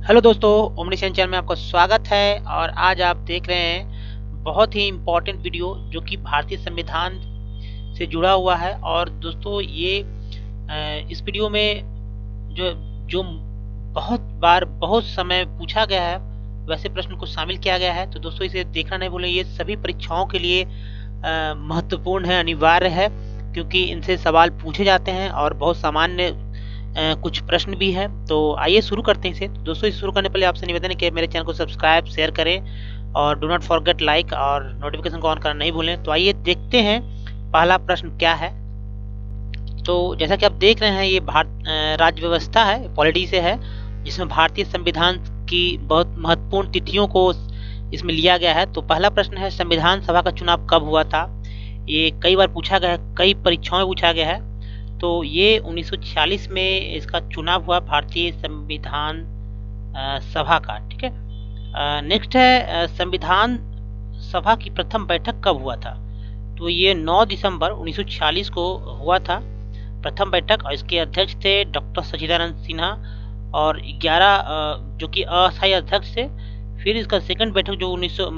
Hello दोस्तों, ओमनीशन channel में आपका स्वागत है। और आज आप देख रहे हैं बहुत ही इम्पोर्टेंट वीडियो जो कि भारतीय संविधान से जुड़ा हुआ है। और दोस्तों ये इस वीडियो में जो जो बहुत बार बहुत समय पूछा गया है वैसे प्रश्न को शामिल किया गया है। तो दोस्तों इसे देखना नहीं भूलें, ये सभी परीक्षाओं के लिए महत्वपूर्ण है, अनिवार्य है, क्योंकि इनसे सवाल पूछे जाते हैं और बहुत सामान्य कुछ प्रश्न भी हैं। तो आइए शुरू करते हैं इसे। तो दोस्तों इसे शुरू करने पहले आपसे निवेदन है कि मेरे चैनल को सब्सक्राइब शेयर करें और डू नॉट फॉरगेट लाइक और नोटिफिकेशन को ऑन करना नहीं भूलें। तो आइए देखते हैं पहला प्रश्न क्या है। तो जैसा कि आप देख रहे हैं ये राज्य व्यवस्था है, पॉलिटी से है, जिसमें भारतीय संविधान की बहुत महत्वपूर्ण तिथियों को इसमें लिया गया है। तो पहला प्रश्न है, संविधान सभा का चुनाव कब हुआ था? ये कई बार पूछा गया है, कई परीक्षाओं में पूछा गया है। तो ये 1946 में इसका चुनाव हुआ भारतीय संविधान सभा का। ठीक है। नेक्स्ट है, संविधान सभा की प्रथम बैठक कब हुआ था? तो ये 9 दिसंबर 1946 को हुआ था प्रथम बैठक, और इसके अध्यक्ष थे डॉक्टर सच्चिदानंद सिन्हा, और 11 जो कि अस्थायी अध्यक्ष थे। फिर इसका सेकंड बैठक जो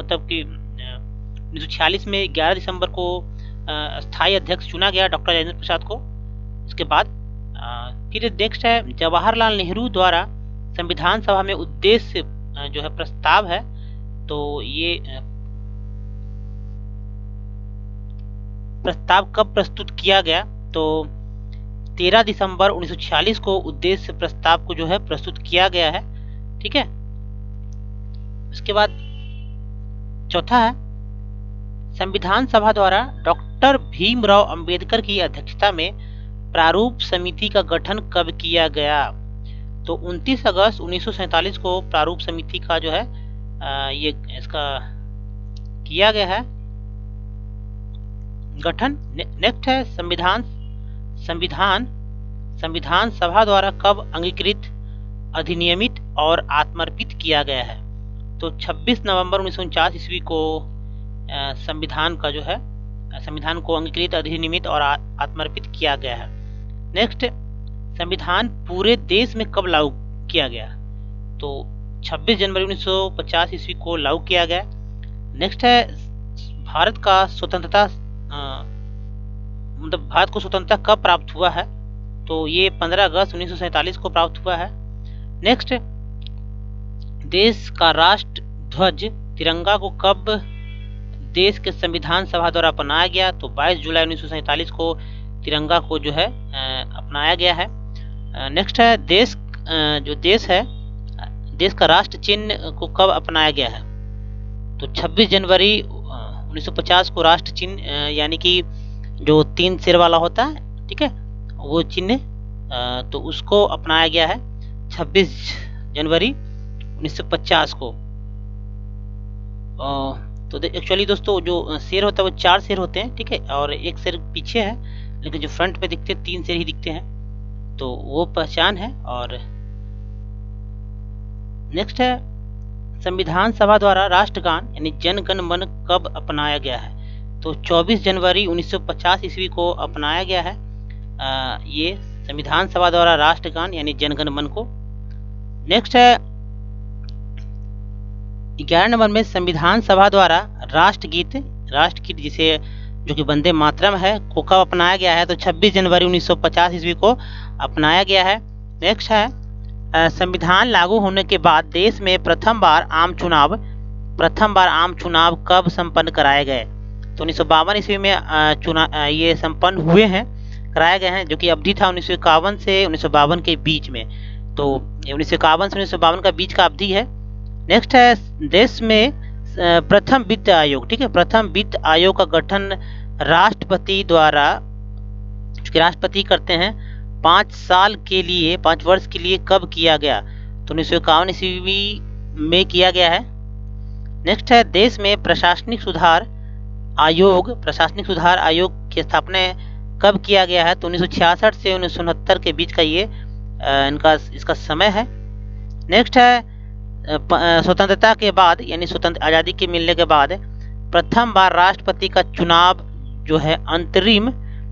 1946 में 11 दिसंबर को अस्थायी अध्यक्ष चुना गया डॉक्टर राजेंद्र प्रसाद को। इसके बाद फिर नेक्स्ट है, जवाहरलाल नेहरू द्वारा संविधान सभा में उद्देश्य जो है प्रस्ताव है। तो ये प्रस्ताव कब प्रस्तुत किया गया? तो 13 दिसंबर 1946 को उद्देश्य प्रस्ताव को जो है प्रस्तुत किया गया है। ठीक है। इसके बाद चौथा है, संविधान सभा द्वारा डॉक्टर भीमराव अंबेडकर की अध्यक्षता में प्रारूप समिति का गठन कब किया गया? तो 29 अगस्त 1947 को प्रारूप समिति का जो है ये इसका किया गया है गठन। नेक्स्ट है, संविधान सभा द्वारा कब अंगीकृत, अधिनियमित और आत्मर्पित किया गया है? तो 26 नवंबर 1949 ईस्वी को संविधान का जो है संविधान को अंगीकृत, अधिनियमित और आत्मर्पित किया गया है। नेक्स्ट, संविधान पूरे देश में कब लागू किया गया? तो 26 जनवरी 1950 ईस्वी को लागू किया गया। नेक्स्ट है, भारत का स्वतंत्रता भारत को स्वतंत्रता कब प्राप्त हुआ है? तो ये 15 अगस्त 1947 को प्राप्त हुआ है। नेक्स्ट, देश का राष्ट्र ध्वज तिरंगा को कब देश के संविधान सभा द्वारा अपनाया गया? तो 22 जुलाई 1947 को तिरंगा को जो है अपनाया गया है। नेक्स्ट है, देश का राष्ट्र चिन्ह को कब अपनाया गया है? तो 26 जनवरी 1950 को राष्ट्र चिन्ह यानी कि जो 3 सिर वाला होता है, ठीक है, वो चिन्ह तो उसको अपनाया गया है 26 जनवरी 1950 को। तो एक्चुअली दोस्तों जो शेर होता है वो 4 शेर होते हैं, ठीक है, और एक शेर पीछे है, लेकिन जो फ्रंट पे दिखते हैं 3 शेर ही दिखते हैं, तो वो पहचान है। और नेक्स्ट है, संविधान सभा द्वारा राष्ट्रगान यानी जन गण मन कब अपनाया गया है? तो 24 जनवरी 1950 ईस्वी को अपनाया गया है ये संविधान सभा द्वारा राष्ट्रगान यानी जन गण मन को। नेक्स्ट है, 11 नंबर में संविधान सभा द्वारा राष्ट्रगीत जिसे जो कि वंदे मातरम है को कब अपनाया गया है? तो 26 जनवरी 1950 ईस्वी को अपनाया गया है। नेक्स्ट है, संविधान लागू होने के बाद देश में प्रथम बार आम चुनाव कब संपन्न कराए गए? तो 1952 ईस्वी में ये संपन्न हुए हैं, कराए गए हैं, जो कि अवधि था 1951 से 1952 के बीच में। तो 1951 से 1952 का बीच का अवधि है। नेक्स्ट है, देश में प्रथम वित्त आयोग, ठीक है, प्रथम वित्त आयोग का गठन राष्ट्रपति द्वारा, जो राष्ट्रपति करते हैं, 5 वर्ष के लिए कब किया गया? तो 1951 ईस्वी में किया गया है। नेक्स्ट है, देश में प्रशासनिक सुधार आयोग की स्थापना कब किया गया है? तो 1966 से 1969 के बीच का ये इसका समय है। नेक्स्ट है, स्वतंत्रता के बाद यानी आज़ादी के मिलने के बाद प्रथम बार राष्ट्रपति का चुनाव जो है अंतरिम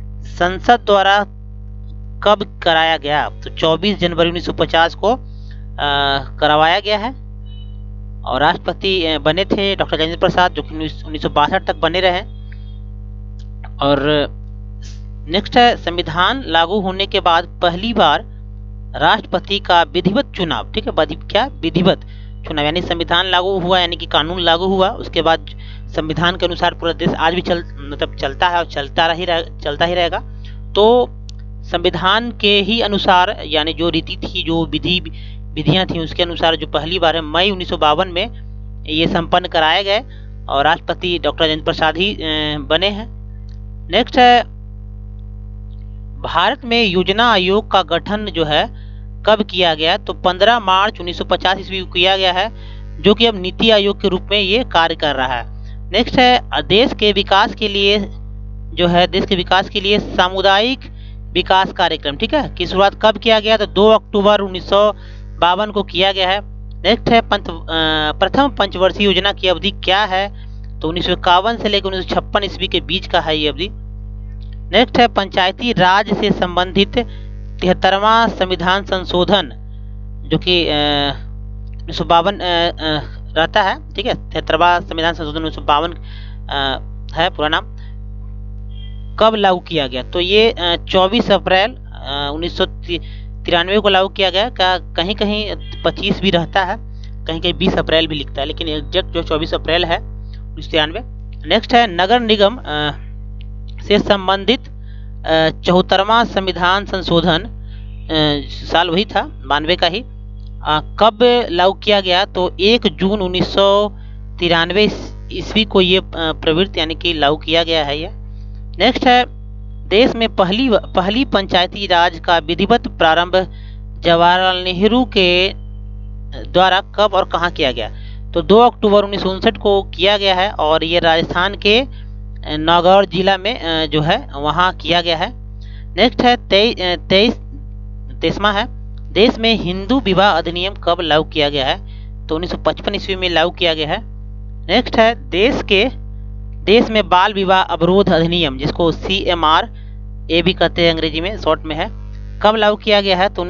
संसद द्वारा कब कराया गया? तो 24 जनवरी 1950 को करवाया गया है। और राष्ट्रपति बने थे डॉक्टर राजेंद्र प्रसाद, जो कि 1962 तक बने रहे। और नेक्स्ट है, संविधान लागू होने के बाद पहली बार राष्ट्रपति का विधिवत चुनाव। ठीक है, क्या विधिवत चुनाव, यानी संविधान लागू हुआ यानी कि कानून लागू हुआ, उसके बाद संविधान के अनुसार पूरा देश आज भी चलता है और चलता ही रहेगा। तो संविधान के ही अनुसार, यानी जो रीति थी, जो विधियां थी, उसके अनुसार जो पहली बार है मई 1952 में ये संपन्न कराए गए और राष्ट्रपति डॉक्टर राजेंद्र प्रसाद ही बने हैं। नेक्स्ट है, भारत में योजना आयोग का गठन जो है कब किया गया? तो 15 मार्च 1950 ईस्वी को किया गया है, जो कि अब नीति आयोग के रूप में ये कार्य कर रहा है। नेक्स्ट है, देश के विकास के लिए सामुदायिक विकास कार्यक्रम, ठीक है, की शुरुआत कब किया गया? तो 2 अक्टूबर 1952 को किया गया है। नेक्स्ट है, प्रथम पंचवर्षीय योजना की अवधि क्या है? तो 1951 से लेकर 1956 ईस्वी के बीच का है ये अवधि। नेक्स्ट है, पंचायती राज से संबंधित 73वां संविधान संशोधन, जो कि 1952 रहता है, ठीक है, 73वां संविधान संशोधन 1952 है पूरा नाम, कब लागू किया गया? तो ये 24 अप्रैल 1993 को लागू किया गया। कहीं कहीं 25 भी रहता है, कहीं कहीं 20 अप्रैल भी लिखता है, लेकिन एग्जैक्ट जो 24 अप्रैल है 1993। नेक्स्ट है, नगर निगम से संबंधित 74वां संविधान संशोधन, साल वही था 92 का ही, कब लागू किया गया? तो 1 जून 1993 ईस्वी को ये प्रवृत्त यानी कि लागू किया गया है ये। नेक्स्ट है, देश में पहली पंचायती राज का विधिवत प्रारंभ जवाहरलाल नेहरू के द्वारा कब और कहाँ किया गया? तो 2 अक्टूबर 1959 को किया गया है और ये राजस्थान के नागौर जिला में जो है वहाँ किया गया है। नेक्स्ट है, 23वां है, देश में हिंदू विवाह अधिनियम कब लागू किया गया है? तो 1955 ईस्वी में लागू किया गया है। नेक्स्ट है, देश में बाल विवाह अवरोध अधिनियम, जिसको CMR ए भी कहते हैं अंग्रेजी में, शॉर्ट में है, कब लागू किया गया है? तो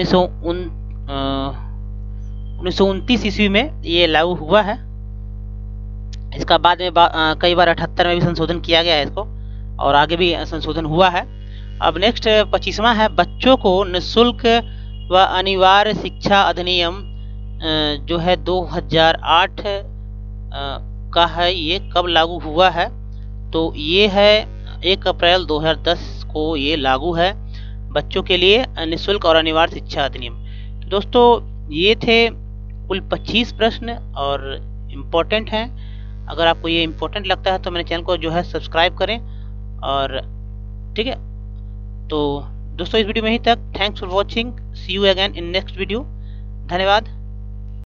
1929 ईस्वी में ये लागू हुआ है। इसका बाद में कई बार 78 में भी संशोधन किया गया है इसको, और आगे भी संशोधन हुआ है। अब नेक्स्ट 25वां है, बच्चों को निःशुल्क व अनिवार्य शिक्षा अधिनियम जो है 2008 का है, ये कब लागू हुआ है? तो ये है 1 अप्रैल 2010 को ये लागू है, बच्चों के लिए निःशुल्क और अनिवार्य शिक्षा अधिनियम। तो दोस्तों ये थे कुल 25 प्रश्न और इम्पोर्टेंट हैं। अगर आपको ये इम्पोर्टेंट लगता है तो मेरे चैनल को जो है सब्सक्राइब करें, और ठीक है। तो दोस्तों इस वीडियो में ही तक, thanks for watching, see you again in next video, धन्यवाद।